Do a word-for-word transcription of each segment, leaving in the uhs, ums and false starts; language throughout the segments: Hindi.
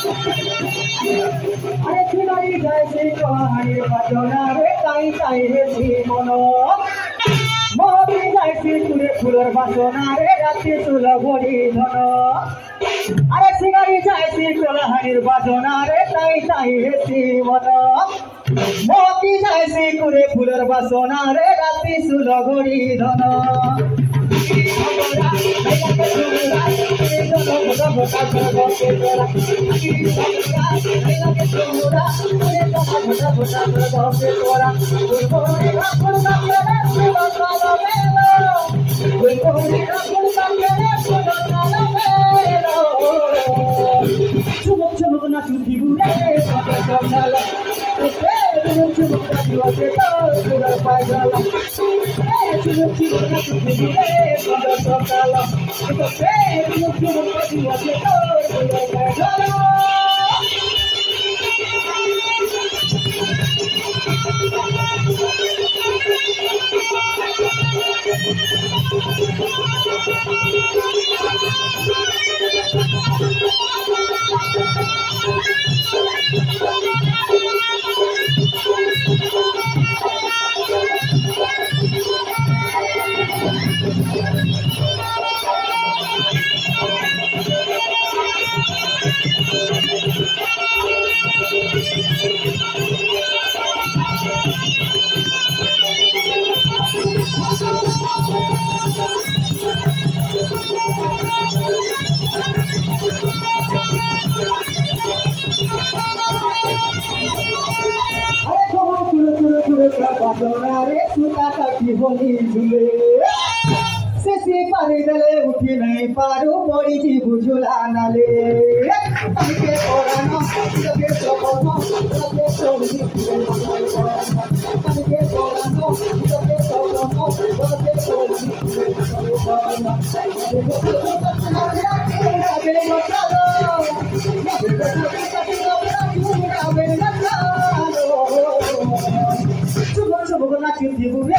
আরে চিনারি যায় সেই কহানির বাজনা রে তাই তাই রে মন মহবি যায় সেই তুলে ফুলের বাসনা রে রাতে তুল ভরি ধন আরে চিনারি যায় সেই কহানির বাজনা রে তাই তাই রে মন মহবি যায় সেই তুলে ফুলের বাসনা রে রাতে তুল ভরি ধন চুমুক চুমুক না চুটি বুড়ে চুমুক চুমুক না চুটি বুড়ে পায়গালা চুমুক চুমুক না চুটি বুড়ে পায়গালা চুমুক চুমুক না চুটি বুড়ে পায়গালা বাজনারে সুতা কাটি হলি ঝুলে শেষে পারে গেলে উঠি নাই পারু মরিছি বুঝুলা নালে আমাকে পড়ানো তোকে সপন তোকে সঙ্গী আমাকে পড়ানো তোকে সপন তোকে সঙ্গী Bukan lagi dibuat,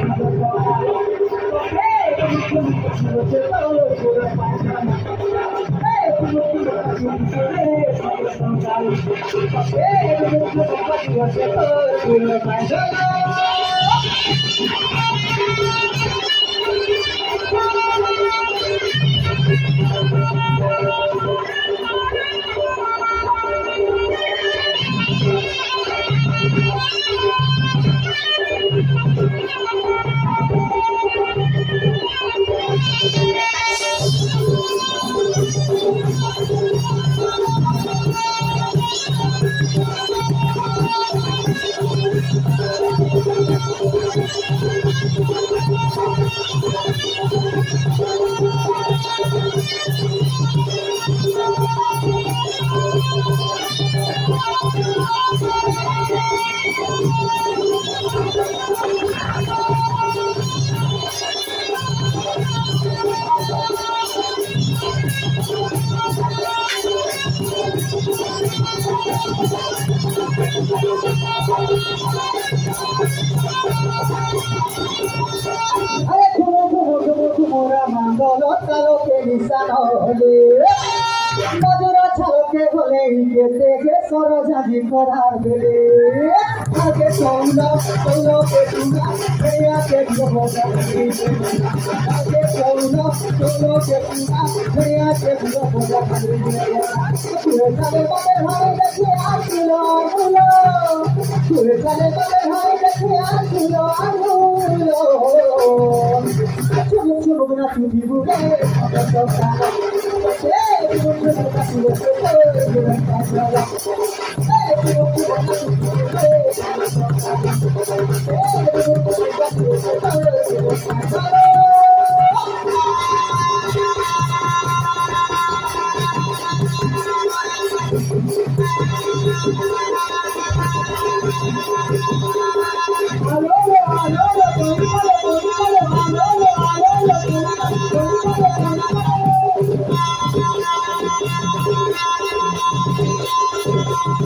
Ayo kumu kumu kumu kumu ramandolo taloke nisano hole Madura taloke hole ikete ke soro jadi korar bele Age sounda sounda ke tuna Eya ke johoda Age sounda sounda ke tuna Eya ke johoda Kure chale bale hai dekhe achulo achulo Kure chale bale hai dekhe achulo achulo Chubuk chubuk na chubuk bude, apa saudara? Hey, chubuk chubuk na chubuk bude, apa saudara? Hey, chubuk chubuk na chubuk bude, apa saudara? Hey, chubuk chubuk na chubuk bude, apa saudara? Halo, halo, halo, halo, halo, halo.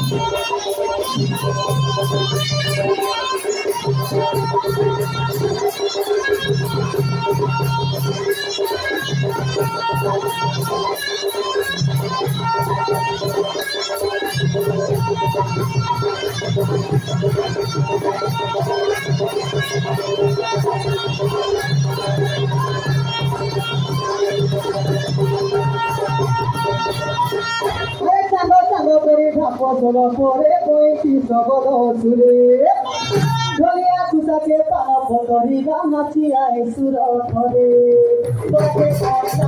Solo por el poetizo godosure Gloria tu saque para fotoriga machia e surotore Porque cosa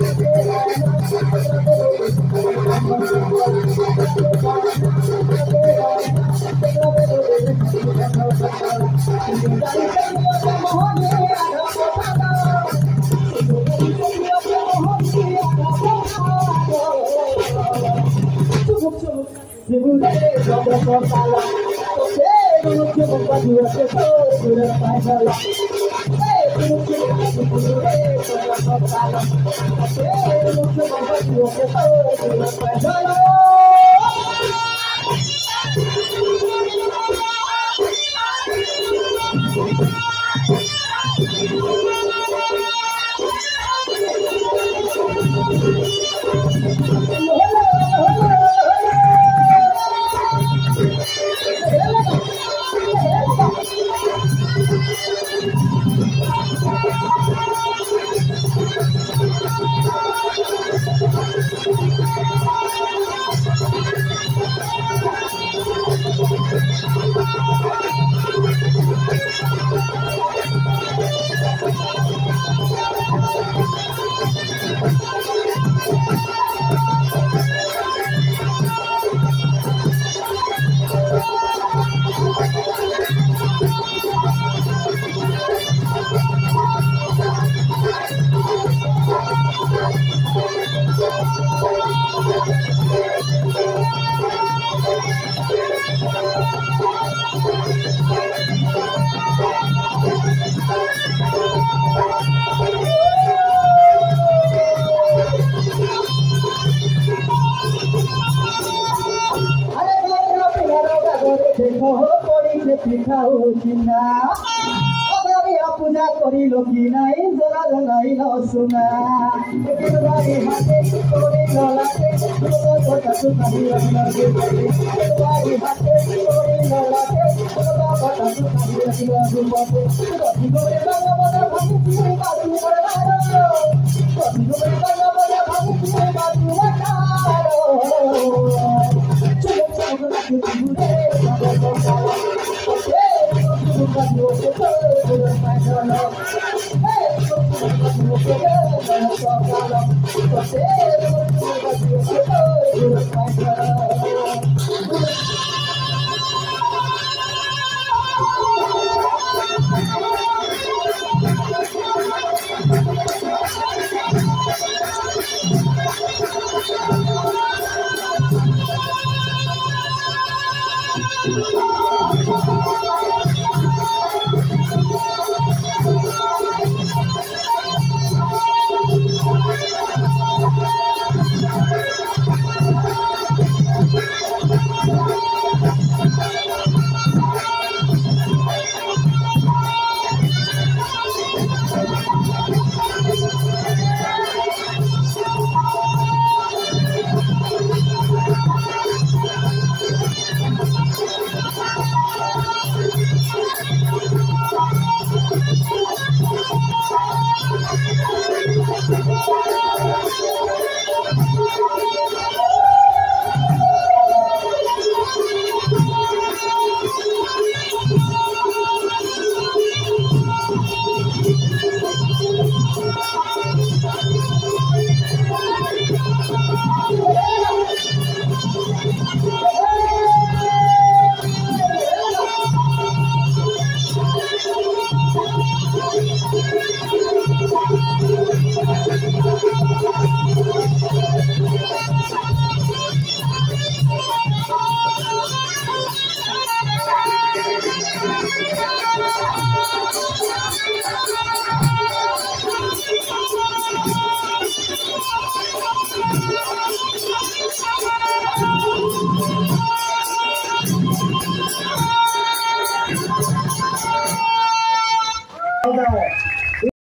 Segura sobre portala, você não te vai fazer a pessoa segura vai falar. Ei, não te vai fazer sobre portala, você não te vai fazer a pessoa segura vai falar. पूजा करी लोकी नाई जरा जलाई लो सुना बारी हाथे तोरी ललाटे तो छोटा सा नहीं रखना दे बारी हाथे तोरी ललाटे तो छोटा सा नहीं रखना दे बाटे रोटी गोरे बागा बागा भागी पूरी बातू बड़ा रोटी गोरे बागा बागा भागी पूरी बातू बड़ा चलो चलो रख पूरे बागा बागा